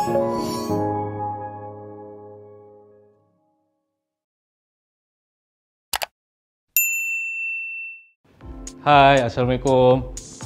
Hai, Assalamualaikum.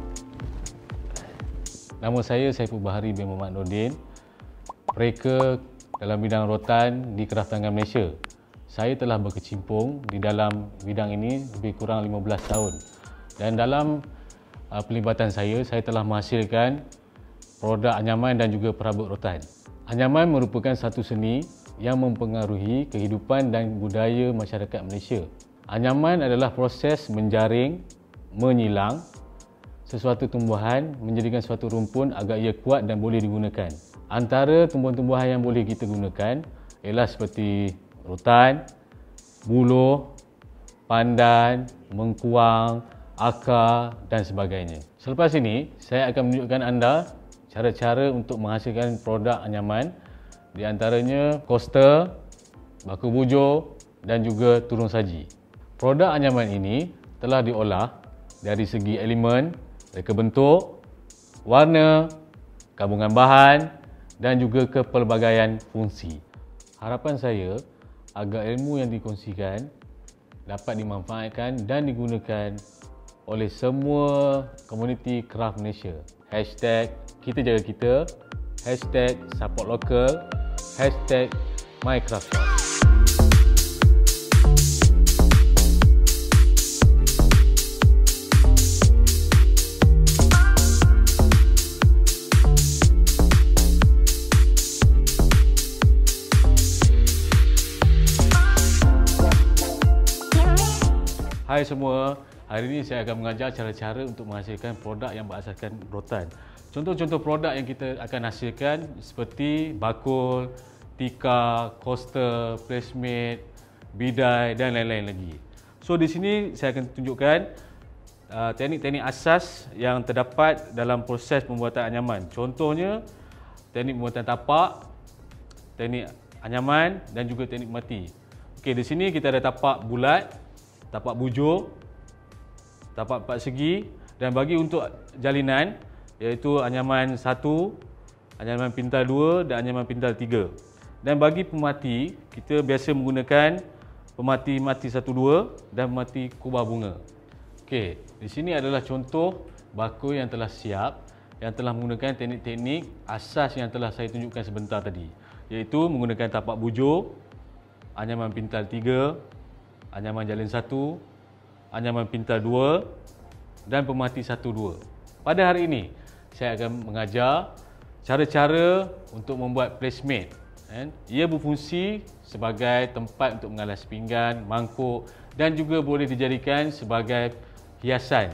Nama saya Saiful Bahari bin Muhammad Nordin, mereka dalam bidang rotan di Kraftangan Malaysia. Saya telah berkecimpung di dalam bidang ini lebih kurang 15 tahun. Dan dalam pelibatan saya telah menghasilkan produk anyaman dan juga perabot rotan. Anyaman merupakan satu seni yang mempengaruhi kehidupan dan budaya masyarakat Malaysia. Anyaman adalah proses menjaring, menyilang sesuatu tumbuhan menjadikan suatu rumpun agar ia kuat dan boleh digunakan. Antara tumbuhan-tumbuhan yang boleh kita gunakan ialah seperti rotan, buluh, pandan, mengkuang, akar dan sebagainya. Selepas ini, saya akan menunjukkan anda cara-cara untuk menghasilkan produk anyaman, di antaranya koster, baku bujur dan juga turun saji. Produk anyaman ini telah diolah dari segi elemen, reka bentuk, warna, gabungan bahan dan juga kepelbagaian fungsi. Harapan saya agar ilmu yang dikongsikan dapat dimanfaatkan dan digunakan oleh semua komuniti kraft Malaysia. #KitaJagaKita, #SupportLocal, #MyCraftShop. Hai semua, hari ini saya akan mengajar cara-cara untuk menghasilkan produk yang berasaskan rotan. Contoh-contoh produk yang kita akan hasilkan seperti bakul, tikar, koster, placemat, bidai dan lain-lain lagi. So di sini saya akan tunjukkan teknik-teknik asas yang terdapat dalam proses pembuatan anyaman. Contohnya teknik pembuatan tapak, teknik anyaman dan juga teknik mati. Okey, di sini kita ada tapak bulat, tapak bujur, tapak 4 segi dan bagi untuk jalinan iaitu anyaman 1, anyaman pintal 2 dan anyaman pintal 3. Dan bagi pemati, kita biasa menggunakan pemati mati 1 2 dan pemati kubah bunga. Okey, di sini adalah contoh bakul yang telah siap yang telah menggunakan teknik-teknik asas yang telah saya tunjukkan sebentar tadi, iaitu menggunakan tapak bujur, anyaman pintal 3, anyaman jalin 1, anyaman pintal 2 dan pemati 1 2. Pada hari ini saya akan mengajar cara-cara untuk membuat placemat. Ia berfungsi sebagai tempat untuk mengalas pinggan, mangkuk dan juga boleh dijadikan sebagai hiasan.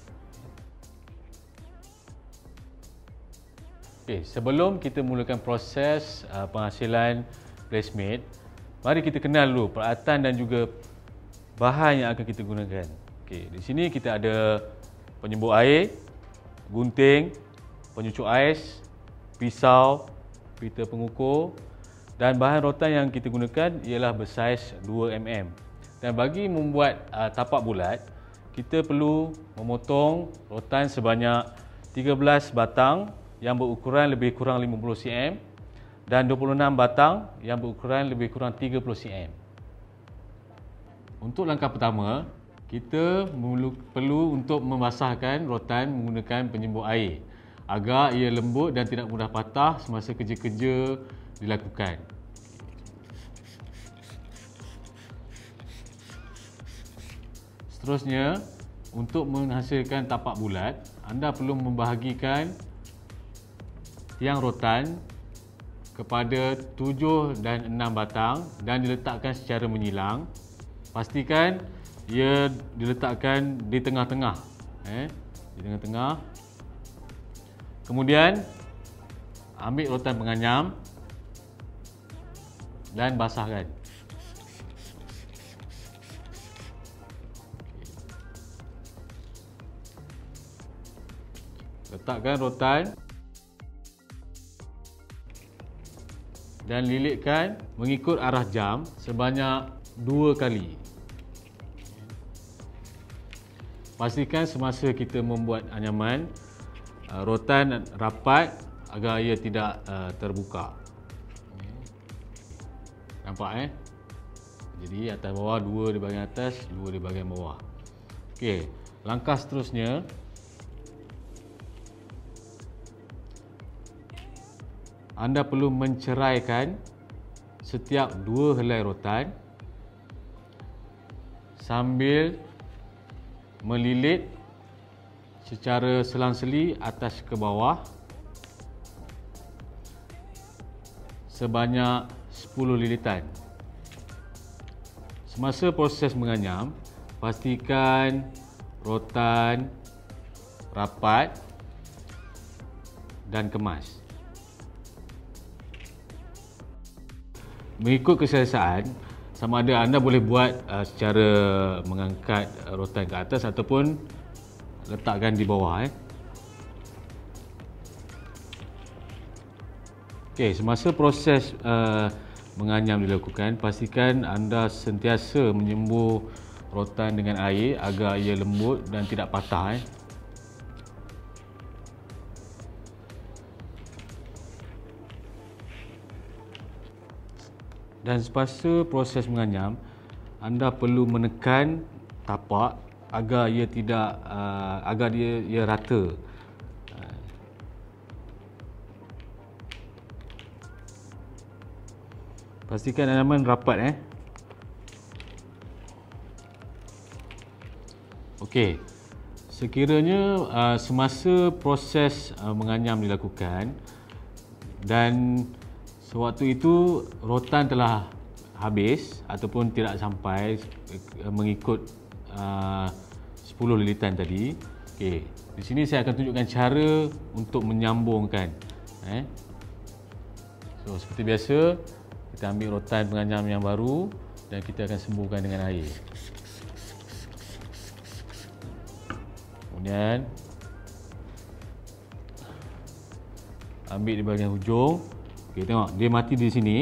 Okey, sebelum kita mulakan proses penghasilan placemat, mari kita kenal dulu peralatan dan juga bahan yang akan kita gunakan. Okey, di sini kita ada penyembur air, gunting, penyucuk ais, pisau, pita pengukur dan bahan rotan yang kita gunakan ialah bersaiz 2 mm. Dan bagi membuat tapak bulat, kita perlu memotong rotan sebanyak 13 batang yang berukuran lebih kurang 50 cm dan 26 batang yang berukuran lebih kurang 30 cm. Untuk langkah pertama, kita perlu untuk membasahkan rotan menggunakan penyembur air agar ia lembut dan tidak mudah patah semasa kerja-kerja dilakukan. Seterusnya, untuk menghasilkan tapak bulat, anda perlu membahagikan tiang rotan kepada 7 dan 6 batang dan diletakkan secara menyilang. Pastikan ia diletakkan di tengah-tengah. Di tengah-tengah. Kemudian ambil rotan penganyam dan basahkan. Letakkan rotan dan lilitkan mengikut arah jam sebanyak 2 kali. Pastikan semasa kita membuat anyaman, rotan rapat agar ia tidak terbuka. Nampak Jadi atas bawah, 2 di bahagian atas, 2 di bahagian bawah. Okey, langkah seterusnya anda perlu menceraikan setiap 2 helai rotan sambil melilit secara selang-seli atas ke bawah sebanyak 10 lilitan. Semasa proses menganyam, pastikan rotan rapat dan kemas. Mengikut keselesaan, sama ada anda boleh buat secara mengangkat rotan ke atas ataupun letakkan di bawah. Okey, semasa proses menganyam dilakukan, pastikan anda sentiasa menyembuh rotan dengan air agar ia lembut dan tidak patah. Dan semasa proses menganyam, anda perlu menekan tapak agar ia tidak agar ia rata. Pastikan anyaman rapat. Okey. Sekiranya semasa proses menganyam dilakukan dan sewaktu itu rotan telah habis ataupun tidak sampai mengikut 10 lilitan tadi. Okey. Di sini saya akan tunjukkan cara untuk menyambungkan. So seperti biasa, kita ambil rotan penganyam yang baru dan kita akan sembuhkan dengan air. Kemudian ambil di bahagian hujung. Okey, tengok dia mati di sini.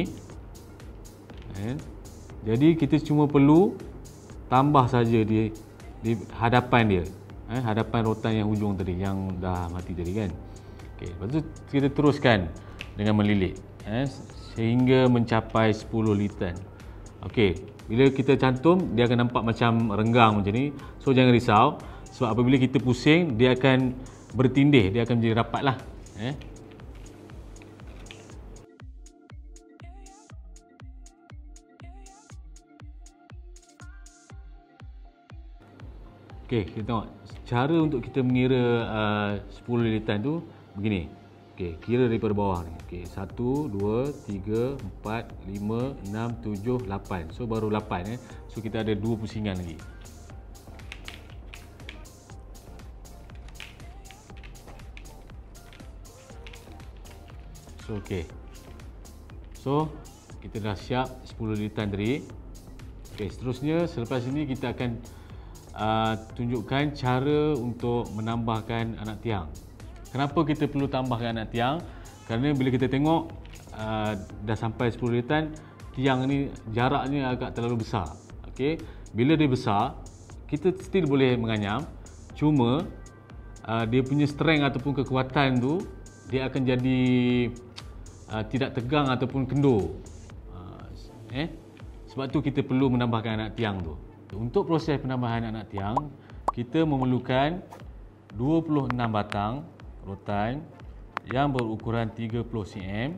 Jadi kita cuma perlu tambah saja di hadapan dia. Hadapan rotan yang hujung tadi yang dah mati tadi kan. Okey, lepas tu kita teruskan dengan melilit sehingga mencapai 10 lilitan. Okey, bila kita cantum dia akan nampak macam renggang macam ni. So jangan risau, sebab apabila kita pusing dia akan bertindih, dia akan menjadi rapatlah. Okey, kita tengok cara untuk kita mengira 10 lilitan tu begini. Okey, kira daripada bawah ni. Okey, 1, 2, 3, 4, 5, 6, 7, 8. So baru 8 So kita ada 2 pusingan lagi. So okey. So kita dah siap 10 lilitan tadi. Okey, seterusnya selepas ini kita akan tunjukkan cara untuk menambahkan anak tiang. Kenapa kita perlu tambahkan anak tiang? Kerana bila kita tengok dah sampai 10 lilitan, tiang ni jaraknya agak terlalu besar. Okey, bila dia besar, kita still boleh menganyam. Cuma dia punya strength ataupun kekuatan tu dia akan jadi tidak tegang ataupun kendur. Sebab tu kita perlu menambahkan anak tiang tu. Untuk proses penambahan anak tiang, kita memerlukan 26 batang rotan yang berukuran 30 cm.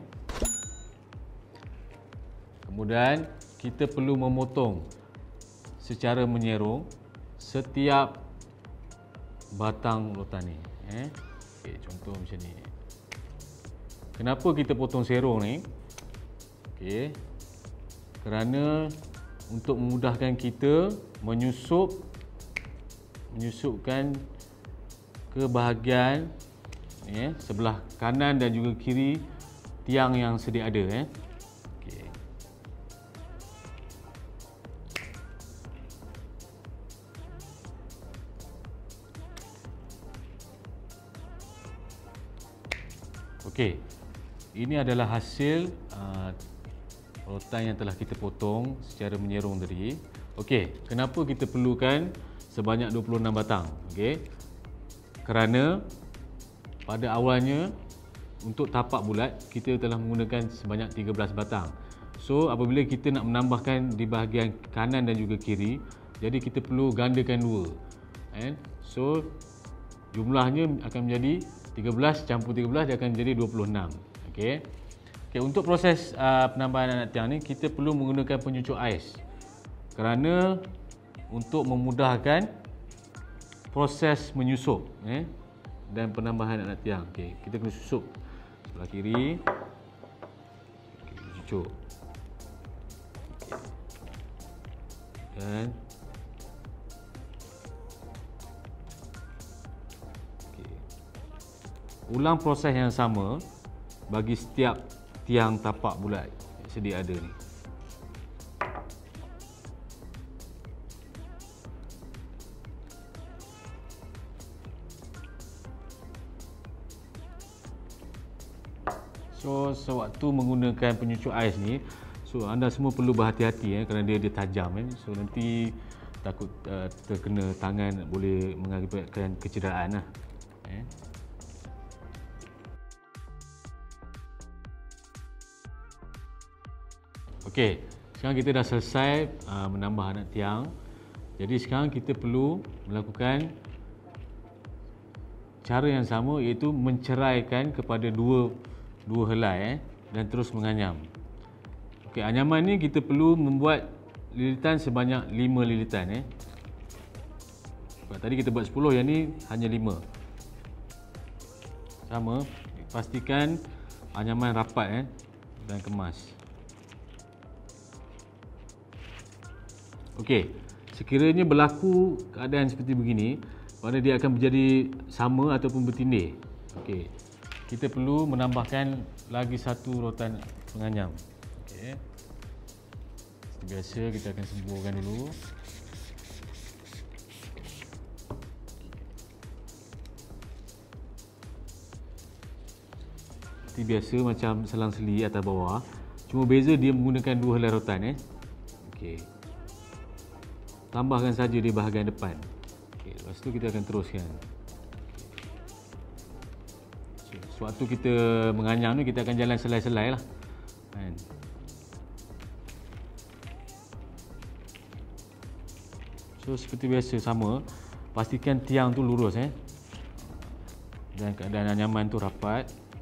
Kemudian kita perlu memotong secara menyerong setiap batang rotan ni. Okey, contoh macam ni. Kenapa kita potong serong ni? Okey. Kerana untuk memudahkan kita menyusupkan ke bahagian sebelah kanan dan juga kiri tiang yang sedia ada. Okey. Okey. Ini adalah hasil rotan yang telah kita potong secara menyerong tadi. Okey, kenapa kita perlukan sebanyak 26 batang? Okey. Kerana pada awalnya untuk tapak bulat kita telah menggunakan sebanyak 13 batang. So apabila kita nak menambahkan di bahagian kanan dan juga kiri, jadi kita perlu gandakan 2. So jumlahnya akan menjadi 13 campur 13 dia akan menjadi 26. Okey. Okey, untuk proses penambahan anak tiang ni kita perlu menggunakan penyucuk ais. Kerana untuk memudahkan proses menyusup dan penambahan anak tiang. Okey, kita kena susup sebelah kiri. Okey, cucuk. Dan ulang proses yang sama bagi setiap tiang tapak bulat yang sedia ada ni. So sewaktu menggunakan penyucuk ais ni, so anda semua perlu berhati-hati kerana dia tajam So nanti takut terkena tangan, boleh mengakibatkan kecederaan lah. Okey, sekarang kita dah selesai menambah anak tiang. Jadi sekarang kita perlu melakukan cara yang sama, iaitu menceraikan kepada dua helai dan terus menganyam. Okey, anyaman ni kita perlu membuat lilitan sebanyak 5 lilitan Sebab tadi kita buat 10, yang ni hanya 5. Sama, pastikan anyaman rapat dan kemas. Okey, sekiranya berlaku keadaan seperti begini, mana dia akan menjadi sama ataupun bertindih. Okey, kita perlu menambahkan lagi satu rotan penganyam. Okey, seperti biasa kita akan semburkan dulu. Seperti biasa macam selang-seli atas bawah, cuma beza dia menggunakan 2 helai rotan Okey, tambahkan saja di bahagian depan. Okey, lepas tu kita akan teruskan. Sewaktu kita menganyam ni, kita akan jalan selai-selai lah So seperti biasa sama, pastikan tiang tu lurus dan keadaan anyaman tu rapat.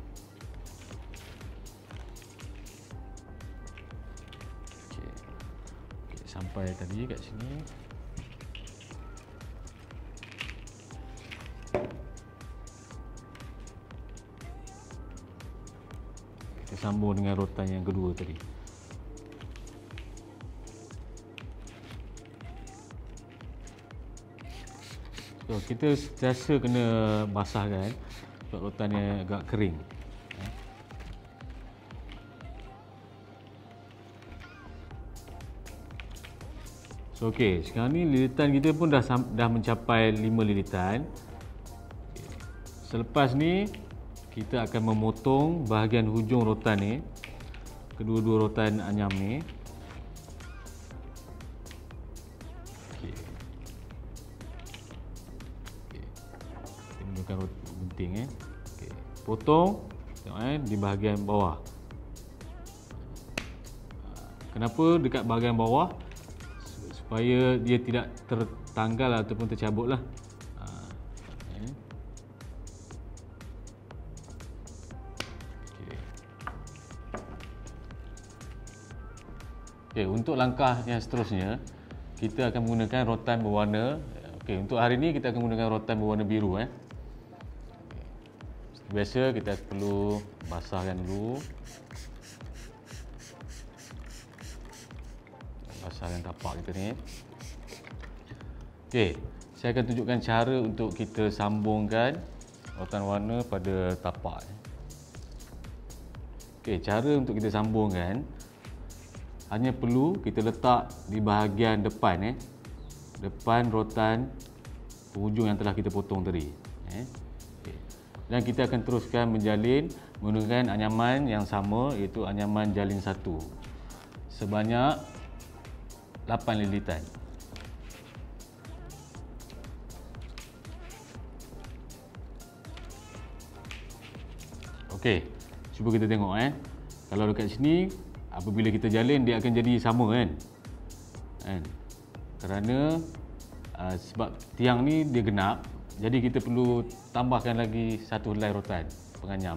Okey, sampai tadi kat sini. Kita sambung dengan rotan yang kedua tadi. So, kita sentiasa kena basahkan sebab rotan yang agak kering. So, okey, sekarang ni lilitan kita pun dah mencapai 5 lilitan. Selepas ni kita akan memotong bahagian hujung rotan ni, kedua-dua rotan anyam ni. Okey. Kita menggunakan gunting Okey. Potong tengok di bahagian bawah. Kenapa dekat bahagian bawah? Supaya dia tidak tertanggal ataupun tercabut lah. Okey, untuk langkah yang seterusnya, kita akan menggunakan rotan berwarna. Okey, untuk hari ini kita akan menggunakan rotan berwarna biru Seperti biasa kita perlu basahkan dulu. Basahkan tapak kita ni. Okey, saya akan tunjukkan cara untuk kita sambungkan rotan warna pada tapak. Okey, cara untuk kita sambungkan hanya perlu kita letak di bahagian depan depan rotan penghujung yang telah kita potong tadi. Okay. Dan kita akan teruskan menjalin menggunakan anyaman yang sama, iaitu anyaman jalin 1 sebanyak 8 lilitan. Okey, cuba kita tengok Kalau dekat sini apabila kita jalin dia akan jadi sama kan. Kerana sebab tiang ni dia genap, jadi kita perlu tambahkan lagi satu helai rotan penganyam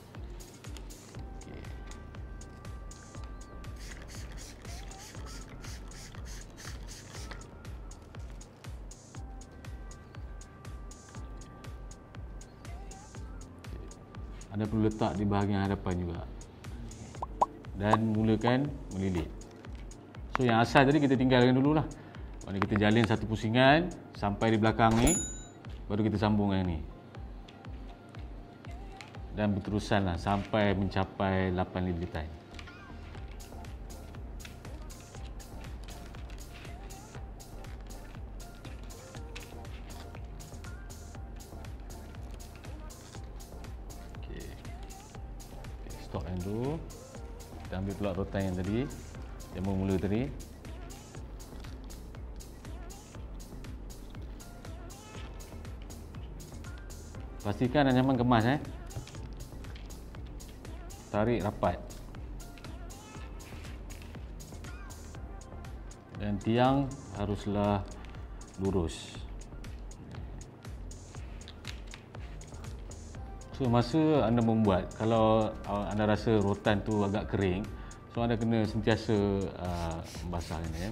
Anda perlu letak di bahagian hadapan juga dan mulakan melilit. So yang asal tadi kita tinggalkan dululah. Maksudnya kita jalin satu pusingan sampai di belakang ni, baru kita sambung yang ni. Dan berterusanlah sampai mencapai 8 lilitan. Stop yang tu. Kita ambil pula rotan yang tadi, yang bermula tadi. Pastikan anyaman kemas tarik rapat. Dan tiang haruslah lurus. So masa anda membuat, kalau anda rasa rotan tu agak kering, so anda kena sentiasa membasahkan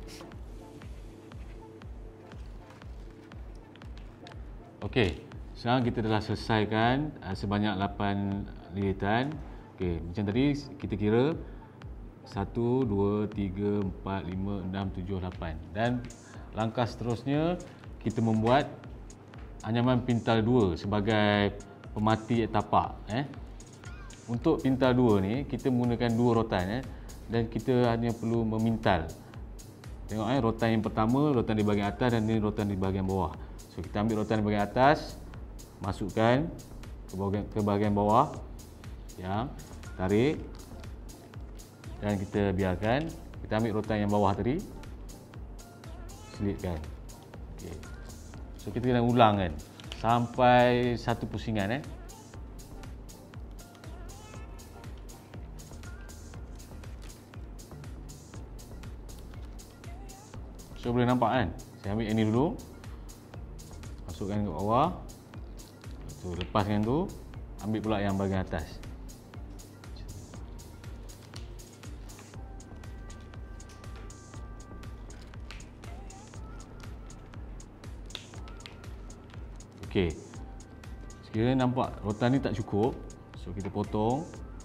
Okey, sekarang kita telah selesaikan sebanyak 8 lilitan. Okey, macam tadi kita kira 1, 2, 3, 4, 5, 6, 7, 8. Dan langkah seterusnya kita membuat anyaman pintal 2 sebagai pemati tapak. Untuk pintal 2 ni kita menggunakan 2 rotan dan kita hanya perlu memintal. Tengok rotan yang pertama, rotan di bahagian atas dan ini rotan di bahagian bawah. So kita ambil rotan di bahagian atas, masukkan ke bahagian bawah, tarik dan kita biarkan. Kita ambil rotan yang bawah tadi, selitkan. Okay. So kita kena ulang sampai satu pusingan So boleh nampak saya ambil yang ni dulu, masukkan ke bawah, tu lepaskan tu, ambil pula yang bahagian atas. Okey. Sekiranya nampak rotan ni tak cukup, so kita potong.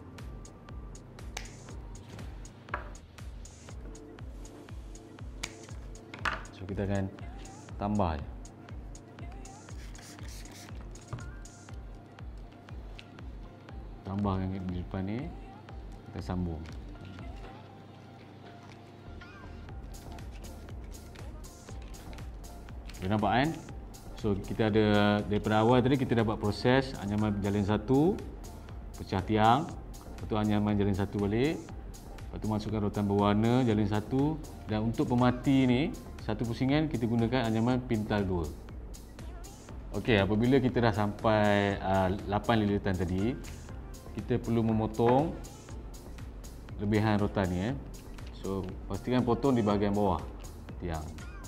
So kita akan tambah tambahkan di depan ni, kita sambung. Boleh nampak So kita ada daripada awal tadi kita dapat proses anyaman jalin satu, pecah tiang, lepas tu anyaman jalin satu balik, lepas tu masukkan rotan berwarna jalin satu, dan untuk pemati ni satu pusingan kita gunakan anyaman pintal 2. Okey, apabila kita dah sampai 8 lilitan tadi, kita perlu memotong lebihan rotan ni So pastikan potong di bahagian bawah tiang.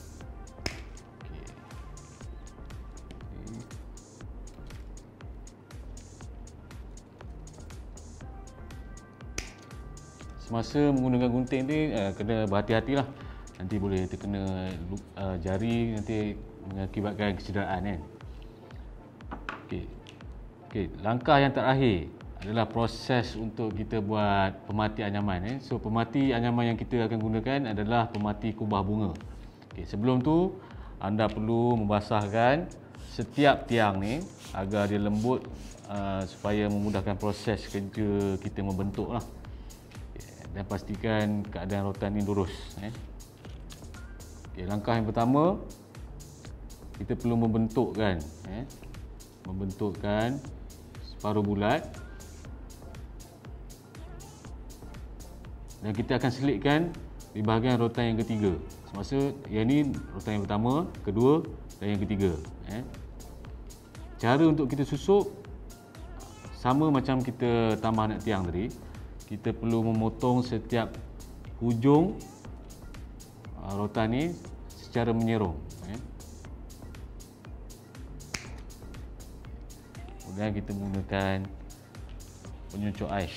Semasa menggunakan gunting ni kena berhati-hatilah, nanti boleh terkena jari, nanti mengakibatkan kecederaan Okey, langkah yang terakhir adalah proses untuk kita buat pemati anyaman So pemati anyaman yang kita akan gunakan adalah pemati kubah bunga. Okey, sebelum tu anda perlu membasahkan setiap tiang ni agar dia lembut, supaya memudahkan proses kerja kita membentuklah. Dan pastikan keadaan rotan ni lurus. Okey, langkah yang pertama kita perlu membentukkan separuh bulat, dan kita akan selitkan di bahagian rotan yang ketiga. Semasa yang ni rotan yang pertama, kedua dan yang ketiga. Cara untuk kita susuk, sama macam kita tambah nak tiang tadi, kita perlu memotong setiap hujung rotan ni secara menyerong. Kemudian kita menggunakan penyucuk ais.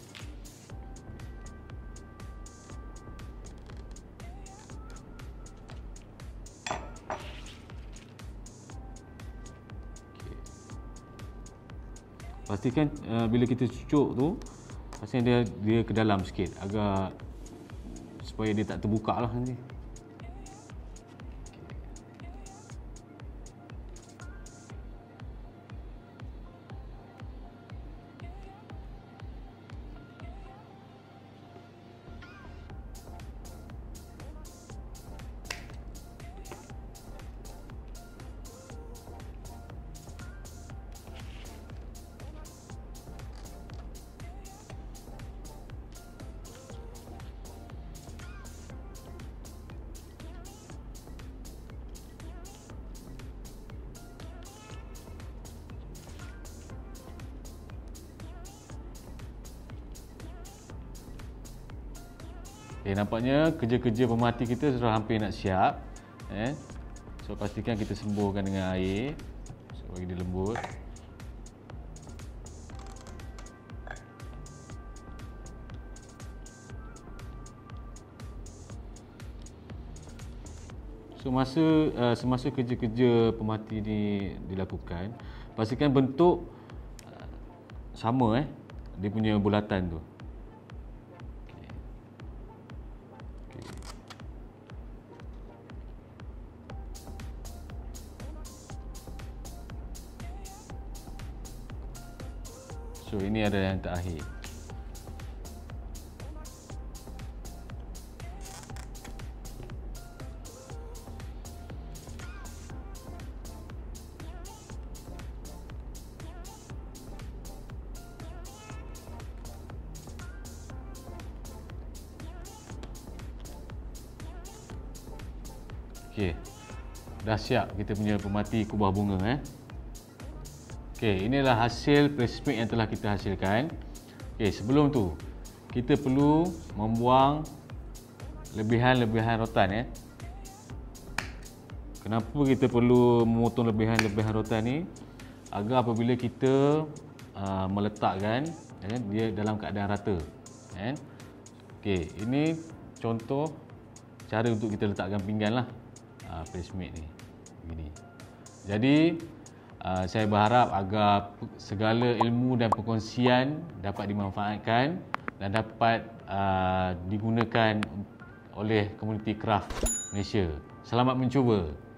Pastikan bila kita cucuk tu, pastikan dia ke dalam sikit, agak supaya dia tak terbuka lah nanti. Nampaknya kerja-kerja pemerhati kita sudah hampir nak siap. So pastikan kita semburkan dengan air supaya dia lembut. So semasa kerja-kerja pemerhati ni dilakukan, pastikan bentuk sama dia punya bulatan tu. So ini ada yang terakhir. Okey. Dah siap kita punya pemerhati kubah bunga. Okey, inilah hasil press made yang telah kita hasilkan. Okey, sebelum tu kita perlu membuang lebihan-lebihan rotan. Kenapa kita perlu memotong lebihan-lebihan rotan ni? Agar apabila kita meletakkan, dia dalam keadaan rata. Okey, ini contoh cara untuk kita letakkan pinggan lah, press made ni begini. Jadi saya berharap agar segala ilmu dan perkongsian dapat dimanfaatkan dan dapat digunakan oleh komuniti kraft Malaysia. Selamat mencuba.